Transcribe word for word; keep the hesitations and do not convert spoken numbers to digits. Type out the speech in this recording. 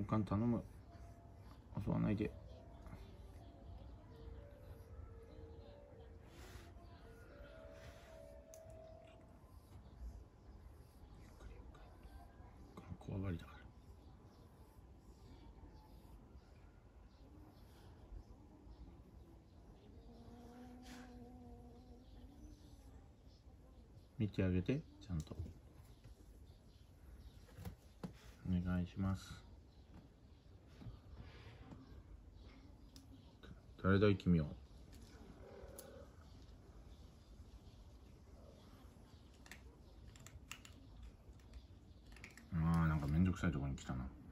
おかん頼む。襲わないで。怖がりだから。見てあげて、ちゃんと。お願いします。誰だい君は。ああ、なんかめんどくさいところに来たな。